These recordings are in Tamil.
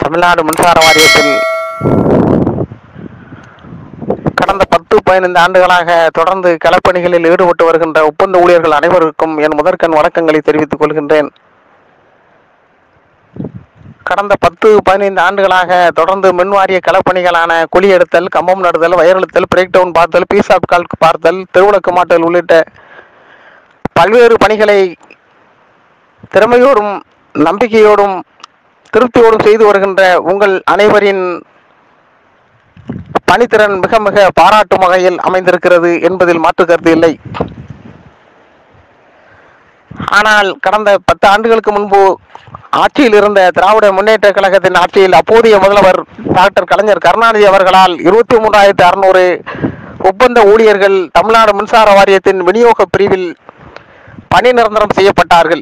தமிழ்நாடு மின்சார வாரியத்தில் கடந்த 10-15 ஆண்டுகளாக தொடர்ந்து களப்பணிகளில் ஈடுபட்டு வருகின்ற ஒப்பந்த ஊழியர்கள் அனைவருக்கும் என் முதற்கண் வணக்கங்களை தெரிவித்துக் கொள்கின்றேன். கடந்த 10-15 ஆண்டுகளாக தொடர்ந்து மின்வாரிய களப்பணிகளான குழி எடுத்தல், கம்பம் நடுதல், வயரெழுத்தல், பிரேக் டவுன் பார்த்தல், பீஸ் ஆப் கால் பார்த்தல், திருவிளக்கு மாட்டல் உள்ளிட்ட பல்வேறு பணிகளை திறமையோடும் நம்பிக்கையோடும் திருப்தியோடும் செய்து வருகின்ற உங்கள் அனைவரின் பணித்திறன் மிக மிக பாராட்டும் வகையில் அமைந்திருக்கிறது என்பதில் மாற்று கருத்து இல்லை. ஆனால் கடந்த 10 ஆண்டுகளுக்கு முன்பு ஆட்சியில் இருந்த திராவிட முன்னேற்ற கழகத்தின் ஆட்சியில் அப்போதைய முதல்வர் டாக்டர் கலைஞர் கருணாநிதி அவர்களால் 23,600 ஒப்பந்த ஊழியர்கள் தமிழ்நாடு மின்சார வாரியத்தின் விநியோக பிரிவில் பணி நிரந்தரம் செய்யப்பட்டார்கள்.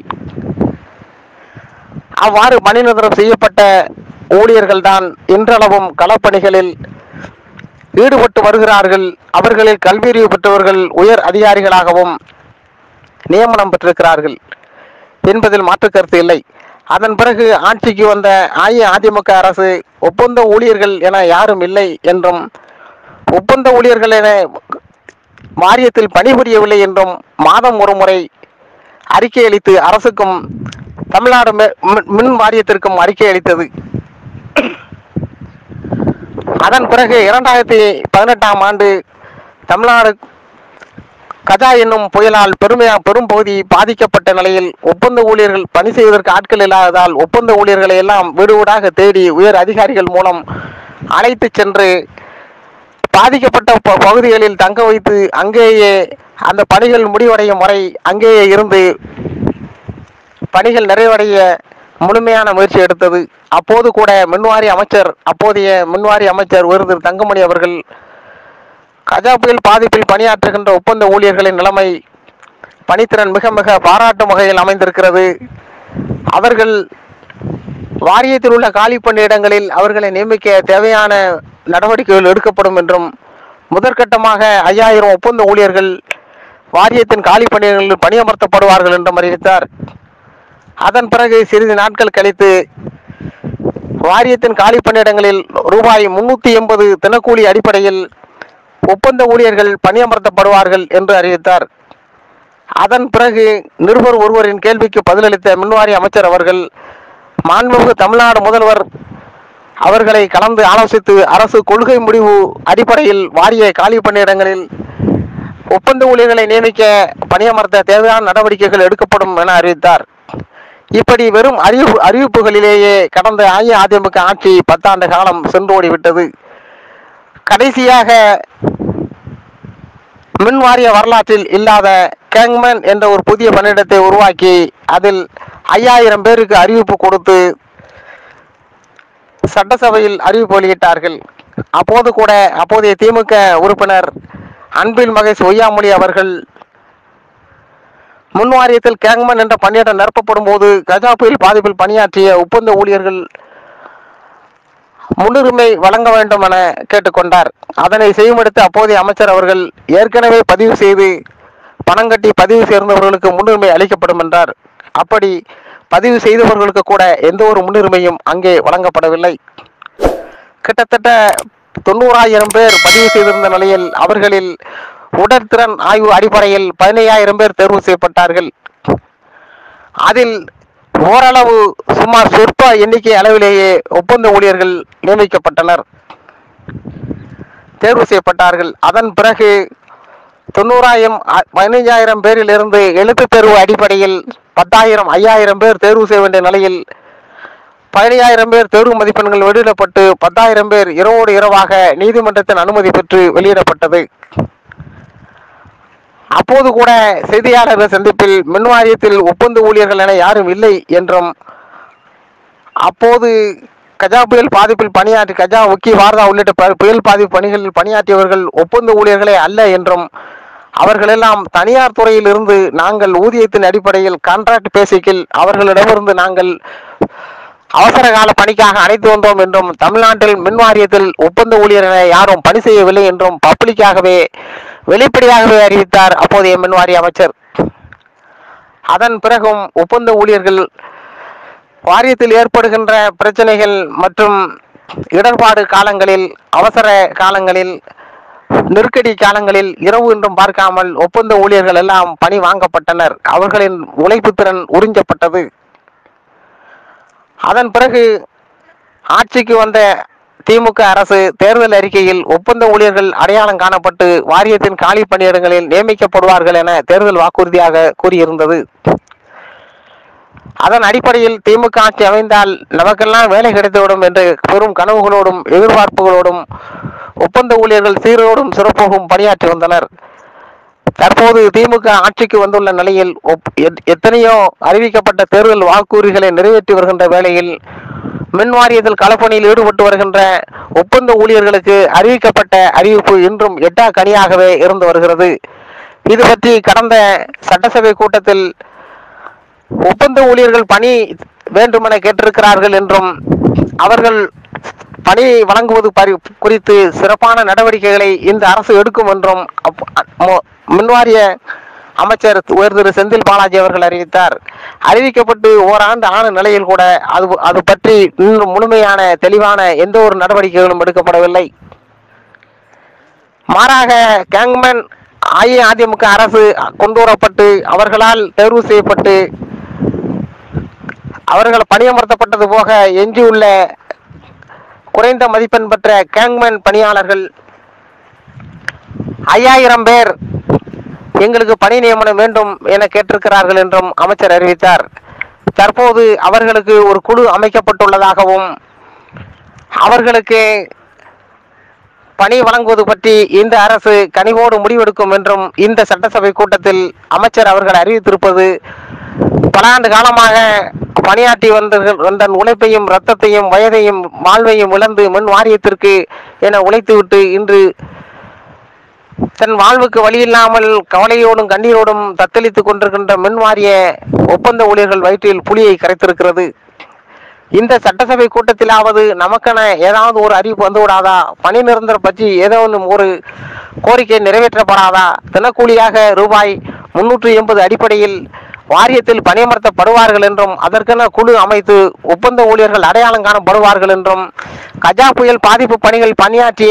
அவ்வாறு பணி நிரந்தரம் செய்யப்பட்ட ஊழியர்கள் தான் இன்றளவும் களப்பணிகளில் ஈடுபட்டு வருகிறார்கள். அவர்களில் கல்வியறிவு பெற்றவர்கள் உயர் அதிகாரிகளாகவும் நியமனம் பெற்றிருக்கிறார்கள் என்பதில் மாற்று கருத்து இல்லை. அதன் பிறகு ஆட்சிக்கு வந்த அஇஅதிமுக அரசு ஒப்பந்த ஊழியர்கள் என யாரும் இல்லை என்றும், ஒப்பந்த ஊழியர்கள் என வாரியத்தில் பணிபுரியவில்லை என்றும் மாதம் ஒரு முறை அறிக்கை அளித்து அரசுக்கும் தமிழ்நாடு மின் வாரியத்திற்கும் அறிக்கை அளித்தது. அதன் பிறகு 2018ஆம் ஆண்டு தமிழ்நாடு கஜா என்னும் புயலால் பெரும் பகுதி பாதிக்கப்பட்ட நிலையில் ஒப்பந்த ஊழியர்கள் பணி செய்வதற்கு ஆட்கள் இல்லாததால் ஒப்பந்த ஊழியர்களை எல்லாம் வீடு வீடாக தேடி உயர் அதிகாரிகள் மூலம் அழைத்து சென்று பாதிக்கப்பட்ட பகுதிகளில் தங்க வைத்து அங்கேயே அந்த பணிகள் முடிவடையும் வரை அங்கேயே இருந்து பணிகள் நிறைவடைய முழுமையான முயற்சி எடுத்தது. அப்போது கூட அப்போதைய மின்வாரிய அமைச்சர் திரு தங்கமணி அவர்கள் கஜா புயல் பாதிப்பில் பணியாற்றுகின்ற ஒப்பந்த ஊழியர்களின் நிலைமை பணித்திறன் மிக மிக பாராட்டும் வகையில் அமைந்திருக்கிறது. அவர்கள் வாரியத்தில் உள்ள காலி பணியிடங்களில் அவர்களை நியமிக்க தேவையான நடவடிக்கைகள் எடுக்கப்படும் என்றும், முதற்கட்டமாக 5000 ஒப்பந்த ஊழியர்கள் வாரியத்தின் காலி பணியிடங்களில் பணியமர்த்தப்படுவார்கள் என்றும் அறிவித்தார். அதன் பிறகு சிறிது நாட்கள் கழித்து வாரியத்தின் காலி பணியிடங்களில் ரூபாய் 380 தினக்கூலி அடிப்படையில் ஒப்பந்த ஊழியர்கள் பணியமர்த்தப்படுவார்கள் என்று அறிவித்தார். அதன் பிறகு நிருபர் ஒருவரின் கேள்விக்கு பதிலளித்த மின்வாரிய அமைச்சர் அவர்கள் மாண்புமிகு தமிழ்நாடு முதல்வர் அவர்களை கலந்து ஆலோசித்து அரசு கொள்கை முடிவு அடிப்படையில் வாரிய காலி பணியிடங்களில் ஒப்பந்த ஊழியர்களை நியமிக்க பணியமர்த்த தேவையான நடவடிக்கைகள் எடுக்கப்படும் என அறிவித்தார். இப்படி வெறும் அறிவிப்புகளிலேயே கடந்த அஇஅதிமுக ஆட்சி 10 ஆண்டு காலம் சென்றோடிவிட்டது. கடைசியாக மின் வாரிய வரலாற்றில் இல்லாத கேங்மேன் என்ற ஒரு புதிய பணியிடத்தை உருவாக்கி அதில் 5000 பேருக்கு அறிவிப்பு கொடுத்து சட்டசபையில் அறிவிப்பு வெளியிட்டார்கள். அப்போதைய திமுக உறுப்பினர் அன்பில் மகேஷ் ஒய்யாமொழி அவர்கள் முன் வாரியத்தில் கேங்மன் என்ற பணியிடம் நிரப்பப்படும் போது கஜா புயல் பாதிப்பில் பணியாற்றிய ஒப்பந்த ஊழியர்கள் முன்னுரிமை வழங்க வேண்டும் என கேட்டுக்கொண்டார். அதனை செய்யுமெடுத்து அப்போதைய அமைச்சர் அவர்கள் ஏற்கனவே பதிவு செய்து பணம் கட்டி பதிவு சேர்ந்தவர்களுக்கு முன்னுரிமை அளிக்கப்படும் என்றார். அப்படி பதிவு செய்தவர்களுக்கு கூட எந்த ஒரு முன்னுரிமையும் அங்கே வழங்கப்படவில்லை. கிட்டத்தட்ட 90,000 பேர் பதிவு செய்திருந்த நிலையில் அவர்களில் உடற்திறன் ஆய்வு அடிப்படையில் 15,000 பேர் தேர்வு செய்யப்பட்டார்கள். அதில் ஓரளவு சுமார் சொற்ப எண்ணிக்கை அளவிலேயே ஒப்பந்த ஊழியர்கள் நியமிக்கப்பட்டனர், தேர்வு செய்யப்பட்டார்கள். அதன் பிறகு 15,000 பேரில் இருந்து எழுத்து தேர்வு அடிப்படையில் 10,000 5,000 பேர் தேர்வு செய்ய வேண்டிய நிலையில் 15,000 பேர் தேர்வு மதிப்பெண்கள் வெளியிடப்பட்டு 10,000 பேர் இரவோடு இரவாக நீதிமன்றத்தின் அனுமதி பெற்று வெளியிடப்பட்டது. அப்போது கூட செய்தியாளர்கள் சந்திப்பில் மின் வாரியத்தில் ஒப்பந்த ஊழியர்கள் என யாரும் இல்லை என்றும், அப்போது கஜா புயல் பாதிப்பில் பணியாற்றி கஜா ஒக்கி வார்தா உள்ளிட்ட புயல் பாதிப்பு பணிகளில் பணியாற்றியவர்கள் ஒப்பந்த ஊழியர்களே அல்ல என்றும், அவர்களெல்லாம் தனியார் துறையில் இருந்து நாங்கள் ஊதியத்தின் அடிப்படையில் கான்ட்ராக்ட் பேசிக்கில் அவர்களிடமிருந்து நாங்கள் அவசர கால பணிக்காக அழைத்து வந்தோம் என்றும், தமிழ்நாட்டில் மின் வாரியத்தில் ஒப்பந்த ஊழியர் என யாரும் பணி செய்யவில்லை என்றும் பப்ளிக்காகவே வெளிப்படையாகவே அறிவித்தார் அப்போதைய மின்வாரிய அமைச்சர். அதன் பிறகும் ஒப்பந்த ஊழியர்கள் வாரியத்தில் ஏற்படுகின்ற பிரச்சனைகள் மற்றும் இடர்பாடு காலங்களில், அவசர காலங்களில், நெருக்கடி காலங்களில் இரவு என்றும் பார்க்காமல் ஒப்பந்த ஊழியர்கள் எல்லாம் பணி வாங்கப்பட்டனர். அவர்களின் உழைப்பு திறன் உறிஞ்சப்பட்டது. அதன் பிறகு ஆட்சிக்கு வந்த திமுக அரசு தேர்தல் அறிக்கையில் ஒப்பந்த ஊழியர்கள் அடையாளம் காணப்பட்டு வாரியத்தின் காலி பணியிடங்களில் நியமிக்கப்படுவார்கள் என தேர்தல் வாக்குறுதியாக கூறியிருந்தது. அதன் அடிப்படையில் திமுக ஆட்சி அமைந்தால் நமக்கெல்லாம் வேலை கிடைத்துவிடும் என்று பெரும் கனவுகளோடும் எதிர்பார்ப்புகளோடும் ஒப்பந்த ஊழியர்கள் சீரோடும் சிறப்போடும் பணியாற்றி வந்தனர். தற்போது திமுக ஆட்சிக்கு வந்துள்ள நிலையில் எத்தனையோ அறிவிக்கப்பட்ட தேர்தல் வாக்குறுதிகளை நிறைவேற்றி வருகின்ற வேளையில் மின் வாரியத்தில் களப்பணியில் ஈடுபட்டு வருகின்ற ஒப்பந்த ஊழியர்களுக்கு அறிவிக்கப்பட்ட அறிவிப்பு இன்றும் எட்டா கனியாகவே இருந்து வருகிறது. இது பற்றி கடந்த சட்டசபை கூட்டத்தில் ஒப்பந்த ஊழியர்கள் பணி வேண்டுமென கேட்டிருக்கிறார்கள் என்றும் அவர்கள் பணி வழங்குவது குறித்து சிறப்பான நடவடிக்கைகளை இந்த அரசு எடுக்கும் என்றும் மின்வாரிய அமைச்சர் திரு செந்தில் பாலாஜி அவர்கள் அறிவித்தார். அறிவிக்கப்பட்டு ஓராண்டு ஆன நிலையில் கூட அது பற்றி இன்னும் முழுமையான தெளிவான எந்த ஒரு நடவடிக்கைகளும் எடுக்கப்படவில்லை. மாறாக கேங்மேன் அஇஅதிமுக அரசு கொண்டு வரப்பட்டு அவர்களால் தேர்வு செய்யப்பட்டு அவர்கள் பணியமர்த்தப்பட்டது போக எஞ்சியுள்ள குறைந்த மதிப்பெண் பெற்ற கேங்மேன் பணியாளர்கள் 5000 பேர் எங்களுக்கு பணி நியமனம் வேண்டும் என கேட்டிருக்கிறார்கள் என்றும் அமைச்சர் அறிவித்தார். தற்போது அவர்களுக்கு ஒரு குழு அமைக்கப்பட்டுள்ளதாகவும் அவர்களுக்கு பணி வழங்குவது பற்றி இந்த அரசு கனிவோடு முடிவெடுக்கும் என்றும் இந்த சட்டசபை கூட்டத்தில் அமைச்சர் அவர்கள் அறிவித்திருப்பது பல ஆண்டு காலமாக பணியாற்றி வந்த உழைப்பையும் இரத்தத்தையும் வயதையும் வாழ்வையும் இழந்து மின் வாரியத்திற்கு என உழைத்துவிட்டு இன்று தன் வாழ்வுக்கு வழியில்லாமல் கவலையோடும் கண்ணீரோடும் தத்தளித்துக் கொண்டிருக்கின்ற மின் வாரிய ஒப்பந்த ஊழியர்கள் வயிற்றில் புலியை கரைத்திருக்கிறது. இந்த சட்டசபை கூட்டத்திலாவது நமக்கென ஏதாவது ஒரு அறிவிப்பு வந்து விடாதா? பணி நிரந்தரம் பற்றி ஏதோ ஒரு கோரிக்கை நிறைவேற்றப்படாதா? தினக்கூலியாக ரூபாய் 380 அடிப்படையில் வாரியத்தில் பணியமர்த்தப்படுவார்கள் என்றும் அதற்கென குழு அமைத்து ஒப்பந்த ஊழியர்கள் அடையாளம் காணப்படுவார்கள் என்றும் கஜா புயல் பாதிப்பு பணிகள் பணியாற்றிய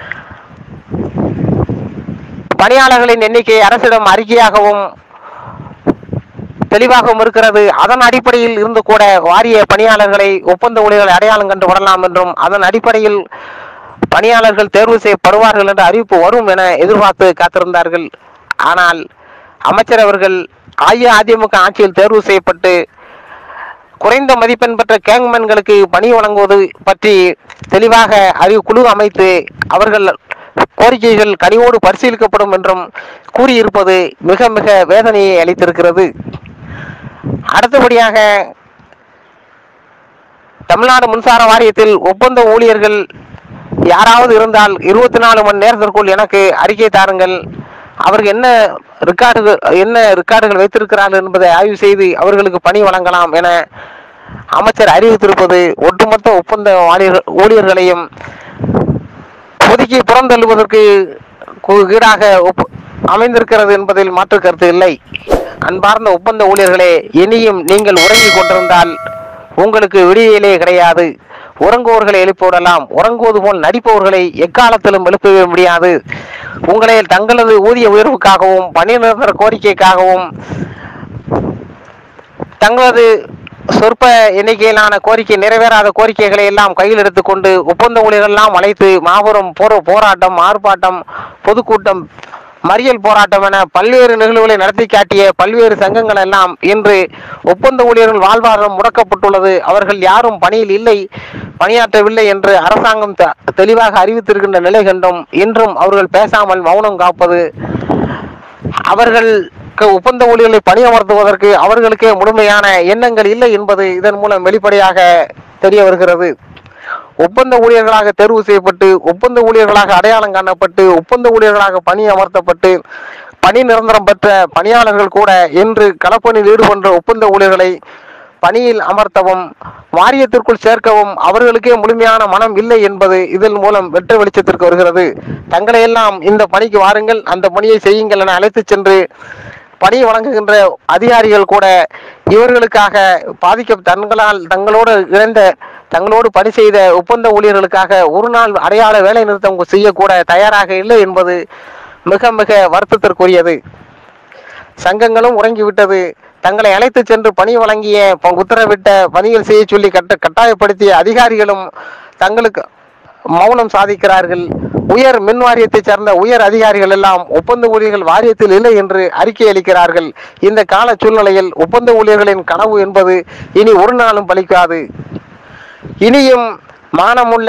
பணியாளர்களின் எண்ணிக்கை அரசிடம் அறிக்கையாகவும் தெளிவாகவும் இருக்கிறது. அதன் அடிப்படையில் இருந்து கூட வாரிய பணியாளர்களை ஒப்பந்த ஊழியர்கள் அடையாளம் கண்டு விடலாம் என்றும் அதன் அடிப்படையில் பணியாளர்கள் தேர்வு செய்யப்படுவார்கள் என்ற அறிவிப்பு வரும் என எதிர்பார்த்து காத்திருந்தார்கள். ஆனால் அமைச்சர் அவர்கள் அஇஅதிமுக ஆட்சியில் தேர்வு செய்யப்பட்டு குறைந்த மதிப்பெண் பெற்ற கேங்மேன்களுக்கு பணி வழங்குவது பற்றி தெளிவாக குழு அமைத்து அவர்கள் கோரிக்கைகள் கனிவோடு பரிசீலிக்கப்படும் என்றும் கூறியிருப்பது மிக மிக வேதனையை அளித்திருக்கிறது. அடுத்தபடியாக தமிழ்நாடு மின்சார வாரியத்தில் ஒப்பந்த ஊழியர்கள் யாராவது இருந்தால் 24 மணி நேரத்திற்குள் எனக்கு அறிக்கை தாருங்கள். அவர்கள் என்ன ரெக்கார்டுகள் வைத்திருக்கிறார்கள் என்பதை ஆய்வு செய்து அவர்களுக்கு பணி வழங்கலாம் என அமைச்சர் அறிவித்திருப்பது ஒட்டுமொத்த ஒப்பந்த ஊழியர்களையும் ஒதுக்கி புறந்தள்ளுவதற்கு ஈடாக அமைந்திருக்கிறது என்பதில் மாற்று கருத்து இல்லை. அன்பார்ந்த ஒப்பந்த ஊழியர்களே, இனியும் நீங்கள் உறங்கிக் கொண்டிருந்தால் உங்களுக்கு விடியலே கிடையாது. உறங்குவோர்களை எழுப்பிவிடலாம், உறங்குவது போல் நடிப்பவர்களை எக்காலத்திலும் எழுப்பவே முடியாது. உங்களை தங்களது ஊதிய உயர்வுக்காகவும் பணி நிரந்தர கோரிக்கைக்காகவும் தங்களது சொற்ப எண்ணிக்கையிலான கோரிக்கை நிறைவேறாத கோரிக்கைகளை எல்லாம் கையில் எடுத்துக்கொண்டு ஒப்பந்த ஊழியர்கள் எல்லாம் அழைத்து மாபெரும் போராட்டம், ஆர்ப்பாட்டம், பொதுக்கூட்டம், மறியல் போராட்டம் என பல்வேறு நிகழ்வுகளை நடத்தி காட்டிய பல்வேறு சங்கங்கள் எல்லாம் இன்று ஒப்பந்த ஊழியர்கள் வாழ்வாதாரம் முடக்கப்பட்டுள்ளது, அவர்கள் யாரும் பணியில் இல்லை, பணியாற்றவில்லை என்று அரசாங்கம் தெளிவாக அறிவித்திருக்கின்ற நிலை கண்டும் இன்றும் அவர்கள் பேசாமல் மௌனம் காப்பது அவர்களுக்கு ஒப்பந்த ஊழியர்களை பணியமர்த்துவதற்கு அவர்களுக்கே முழுமையான எண்ணங்கள் இல்லை என்பது இதன் மூலம் வெளிப்படையாக தெரிய வருகிறது. ஒப்பந்த ஊழியர்களாக தேர்வு செய்யப்பட்டு ஒப்பந்த ஊழியர்களாக அடையாளம் காணப்பட்டு ஒப்பந்த ஊழியர்களாக பணி அமர்த்தப்பட்டு பணி நிரந்தரம் பெற்ற பணியாளர்கள் கூட இன்று களப்பணியில் ஈடுபட்ட ஒப்பந்த ஊழியர்களை பணியில் அமர்த்தவும் வாரியத்திற்குள் சேர்க்கவும் அவர்களுக்கே முழுமையான மனம் இல்லை என்பது இதன் மூலம் வெட்ட வெளிச்சத்திற்கு வருகிறது. தங்களை எல்லாம் இந்த பணிக்கு வாருங்கள், அந்த பணியை செய்யுங்கள் என அழைத்து சென்று பணி வழங்குகின்ற அதிகாரிகள் கூட இவர்களுக்காக தங்களோடு இணைந்த தங்களோடு பணி செய்த ஒப்பந்த ஊழியர்களுக்காக ஒரு நாள் அடையாள வேலை நிறுத்தம் செய்யக்கூட தயாராக இல்லை என்பது மிக மிக வருத்தத்திற்குரியது. சங்கங்களும் உறங்கிவிட்டது. தங்களை அழைத்து சென்று பணி வழங்கிய உத்தரவிட்ட பணிகள் செய்ய சொல்லி கட்டாயப்படுத்திய அதிகாரிகளும் தங்களுக்கு மௌனம் சாதிக்கிறார்கள். உயர் மின் வாரியத்தை சேர்ந்த உயர் அதிகாரிகள் எல்லாம் ஒப்பந்த ஊழியர்கள் வாரியத்தில் இல்லை என்று அறிக்கை அளிக்கிறார்கள். இந்த கால சூழ்நிலையில் ஒப்பந்த ஊழியர்களின் கனவு என்பது இனி ஒரு நாளும் பலிக்காது. இனியும் மானமுள்ள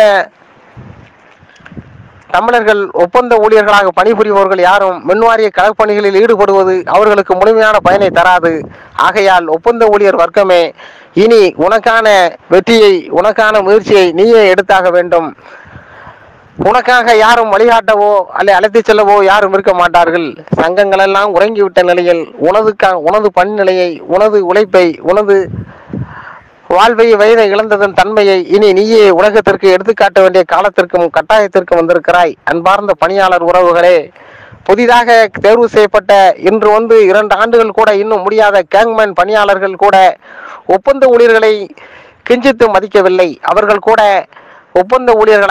தமிழர்கள் ஒப்பந்த ஊழியர்களாக பணிபுரிபவர்கள் யாரும் மின்வாரிய களப்பணிகளில் ஈடுபடுவது அவர்களுக்கு முழுமையான பயனை தராது. ஆகையால் ஒப்பந்த ஊழியர் வர்க்கமே, இனி உனக்கான வெற்றியை, உனக்கான முயற்சியை நீயே எடுத்தாக வேண்டும். உனக்காக யாரும் வழிகாட்டவோ அழைத்து செல்லவோ யாரும் இருக்க மாட்டார்கள். சங்கங்கள் எல்லாம் உறங்கிவிட்ட நிலையில் உனது பணி நிலையை, உனது உழைப்பை, உனது வாழ்வை வயதை இழந்ததன் தன்மையை இனி நீயே உலகத்திற்கு எடுத்துக்காட்ட வேண்டிய காலத்திற்கும் கட்டாயத்திற்கும் வந்திருக்கிறாய். அன்பார்ந்த பணியாளர் உறவுகளே, புதிதாக தேர்வு செய்யப்பட்ட இன்று 2 ஆண்டுகள் கூட இன்னும் முடியாத கேங்மேன் பணியாளர்கள் கூட ஒப்பந்த ஊழியர்களை கிஞ்சித்து மதிக்கவில்லை. அவர்கள் கூட ஒப்பந்த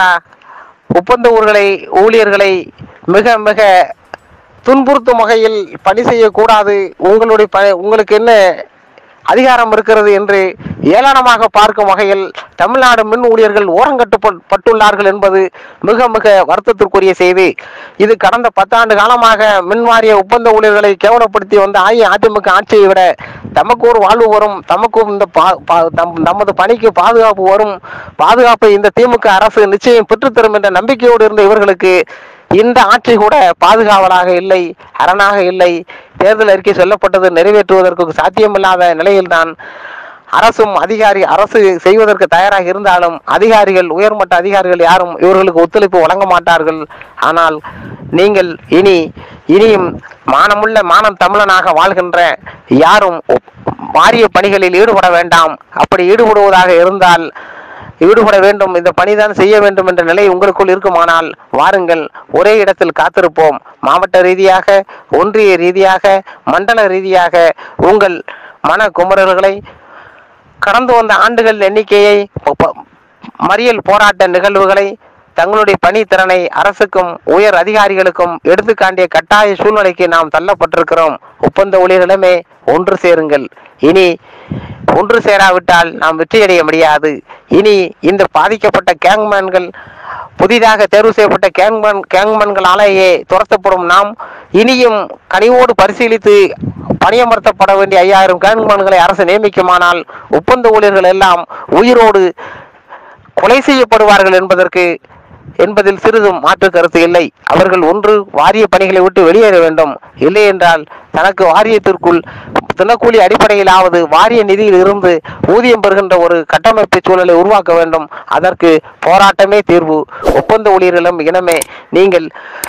ஊழியர்களை மிக மிக துன்புறுத்தும் வகையில் பணி செய்யக்கூடாது, உங்களுக்கு என்ன அதிகாரம் இருக்கிறது என்று ஏளனமாக பார்க்கும் வகையில் தமிழ்நாடு மின் ஊழியர்கள் ஓரங்கட்டப்பட்டுள்ளார்கள் என்பது மிக மிக வருத்தத்திற்குரிய செய்தி. இது கடந்த 10 ஆண்டு காலமாக மின்வாரிய ஒப்பந்த ஊழியர்களை கேவலப்படுத்தி வந்த அதிமுக ஆட்சியை விட தமக்கு ஒரு வாழ்வு வரும், தமக்கும் இந்த நமது பணிக்கு பாதுகாப்பு வரும், பாதுகாப்பை இந்த திமுக அரசு நிச்சயம் பெற்றுத்தரும் என்ற நம்பிக்கையோடு இருந்த இவர்களுக்கு இந்த ஆட்சி கூட பாதுகாவலாக இல்லை, அரணாக இல்லை. தேர்தல் அறிக்கை சொல்லப்பட்டது நிறைவேற்றுவதற்கு சாத்தியமில்லாத நிலையில்தான் அரசு செய்வதற்கு தயாராக இருந்தாலும் உயர்மட்ட அதிகாரிகள் யாரும் இவர்களுக்கு ஒத்துழைப்பு வழங்க மாட்டார்கள். ஆனால் நீங்கள் இனியும் மானம் தமிழனாக வாழ்கின்ற யாரும் வாரிய பணிகளில் ஈடுபட வேண்டாம். அப்படி ஈடுபட வேண்டும், இந்த பணிதான் செய்ய வேண்டும் என்ற நிலை உங்களுக்குள் இருக்குமானால் வாருங்கள், ஒரே இடத்தில் காத்திருப்போம். மாவட்ட ரீதியாக, ஒன்றிய ரீதியாக, மண்டல ரீதியாக உங்கள் மன குமரல்களை, கடந்து வந்த ஆண்டுகள் எண்ணிக்கையை, மறியல் போராட்ட நிகழ்வுகளை, தங்களுடைய பணித்திறனை அரசுக்கும் உயர் அதிகாரிகளுக்கும் எடுத்துக்காண்டிய கட்டாய சூழ்நிலைக்கு நாம் தள்ளப்பட்டிருக்கிறோம். ஒப்பந்த ஊழியர்களுமே ஒன்று சேருங்கள். இனி ஒன்று சேராவிட்டால் நாம் வெற்றியடைய முடியாது. இனி இந்த பாதிக்கப்பட்ட கேங்மேன்கள், புதிதாக தேர்வு செய்யப்பட்ட கேங்மேன்களாலேயே துரத்தப்படும் நாம் இனியும் கனிவோடு பரிசீலித்து பணியமர்த்தப்பட வேண்டிய 5000 கேங்மேன்களை அரசு நியமிக்குமானால் ஒப்பந்த ஊழியர்கள் எல்லாம் உயிரோடு கொலை செய்யப்படுவார்கள் என்பதில் சிறிதும் மாற்று கருத்து இல்லை. அவர்கள் ஒன்று வாரிய பணிகளை விட்டு வெளியேற வேண்டும். இல்லை என்றால் தனக்கு வாரியத்திற்குள் தினக்கூலி அடிப்படையிலாவது வாரிய நிதியில் இருந்து ஊதியம் பெறுகின்ற ஒரு கட்டமைப்பு சூழலை உருவாக்க வேண்டும். அதற்கு போராட்டமே தீர்வு. ஒப்பந்த ஊழியர்களும் இனமே, நீங்கள்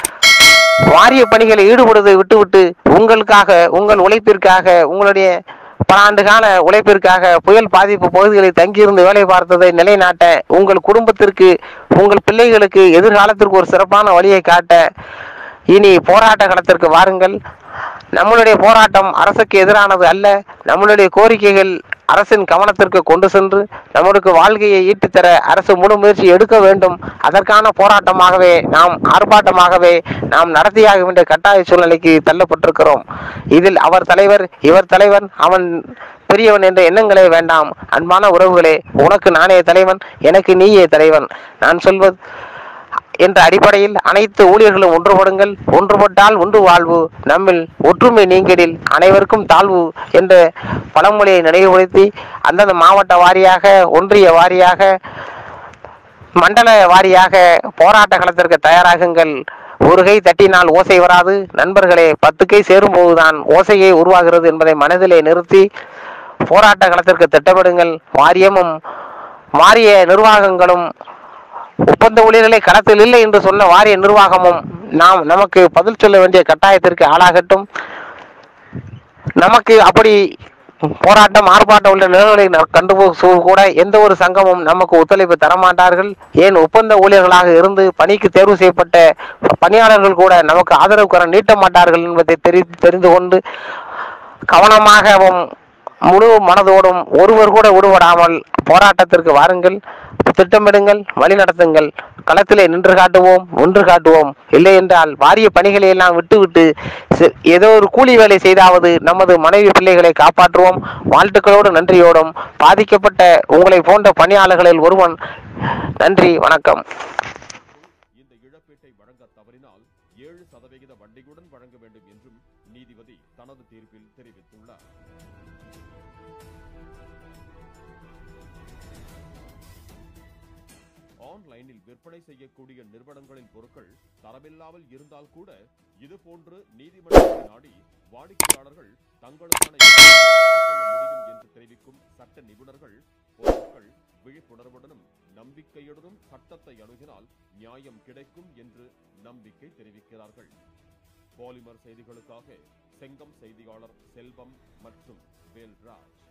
வாரிய பணிகளை ஈடுபடுவதை விட்டுவிட்டு உங்களுக்காக, உங்கள் உழைப்பிற்காக, உங்களுடைய பல ஆண்டு கால உழைப்பிற்காக புயல் பாதிப்பு பகுதிகளில் தங்கியிருந்து வேலை பார்த்ததை நிலைநாட்ட, உங்கள் குடும்பத்திற்கு, உங்கள் பிள்ளைகளுக்கு எதிர்காலத்திற்கு ஒரு சிறப்பான வழியை காட்ட இனி போராட்ட களத்திற்கு வாருங்கள். நம்மளுடைய போராட்டம் அரசுக்கு எதிரானது அல்ல. நம்மளுடைய கோரிக்கைகள் அரசின் கவனத்திற்கு கொண்டு சென்று நம்மளுக்கு வாழ்க்கையை ஈட்டுத்தர அரசு முழு முயற்சி எடுக்க வேண்டும். அதற்கான போராட்டமாகவே, ஆர்ப்பாட்டமாகவே நாம் நடத்தியாக வேண்டிய கட்டாய சூழ்நிலைக்கு தள்ளப்பட்டிருக்கிறோம். இதில் அவர் தலைவர், இவர் தலைவன், அவன் பெரியவன் என்ற எண்ணங்களே வேண்டாம். அன்பான உறவுகளே, உனக்கு நானே தலைவன், எனக்கு நீயே தலைவன். நான் சொல்வது என்ற அடிப்படையில் அனைத்து ஊழியர்களும் ஒன்றுபடுங்கள். ஒன்றுபட்டால் ஒன்று வாழ்வு. நம்மில் ஒற்றுமை நீங்கிடில் அனைவருக்கும் தாழ்வு என்ற பழமொழியை நினைவுபடுத்தி அந்தந்த மாவட்ட வாரியாக, ஒன்றிய வாரியாக, மண்டல வாரியாக போராட்ட களத்திற்கு தயாராகுங்கள். ஒரு கை தட்டினால் ஓசை வராது நண்பர்களே, 10 கை சேரும்போதுதான் ஓசையே உருவாகிறது என்பதை மனதிலே நிறுத்தி போராட்ட களத்திற்கு திட்டமிடுங்கள். வாரியமும் வாரிய நிர்வாகங்களும் ஒப்பந்த ஊழியர்களை களத்தில் இல்லை என்று சொன்ன வாரிய நிர்வாகமும் நமக்கு பதில் சொல்ல வேண்டிய கட்டாயத்திற்கு ஆளாகட்டும். நமக்கு அப்படி போராட்டம், ஆர்ப்பாட்டம் உள்ள நிலைகளை கண்டுபோக கூட எந்த ஒரு சங்கமும் நமக்கு ஒத்துழைப்பு தரமாட்டார்கள். ஏன், ஒப்பந்த ஊழியர்களாக இருந்து பணிக்கு தேர்வு செய்யப்பட்ட பணியாளர்கள் கூட நமக்கு ஆதரவு கரம் நீட்ட மாட்டார்கள் என்பதை தெரிந்து கொண்டு கவனமாகவும் முழு மனதோடும் ஒருவர் கூட விடுபடாமல் போராட்டத்திற்கு வாருங்கள், திட்டமிடுங்கள், வழிநடத்துங்கள். களத்திலே நின்று காட்டுவோம், ஒன்று காட்டுவோம். இல்லை என்றால் வாரிய பணிகளை எல்லாம் விட்டுவிட்டு ஏதோ ஒரு கூலி வேலை செய்தாவது நமது மனைவி பிள்ளைகளை காப்பாற்றுவோம். வாழ்த்துக்களோடு நன்றியோடும் பாதிக்கப்பட்ட உங்களை போன்ற பணியாளர்களில் ஒருவன். நன்றி, வணக்கம். இந்த இழப்பீட்டை வழங்க தவறினால் 7% வட்டியுடன் வழங்க வேண்டும் என்றும் நீதிபதி தனது தீர்ப்பில் தெரிவித்துள்ளார். ஆன்லைனில் விற்பனை செய்யக்கூடிய நிறுவனங்களின் பொருட்கள் தரமில்லாமல் இருந்தால் கூட இதுபோன்று நீதிமன்றத்தை நாடி வாடிக்கையாளர்கள் தங்களுக்கான முடியும் என்று தெரிவிக்கும் சட்ட நிபுணர்கள் பொதுமக்கள் விழிப்புணர்வுடனும் நம்பிக்கையுடனும் சட்டத்தை அணுகினால் நியாயம் கிடைக்கும் என்று நம்பிக்கை தெரிவிக்கிறார்கள். பாலிமர் செய்திகளுக்காக செங்கம் செய்தியாளர் செல்வம் மற்றும் வேல்ராஜ்.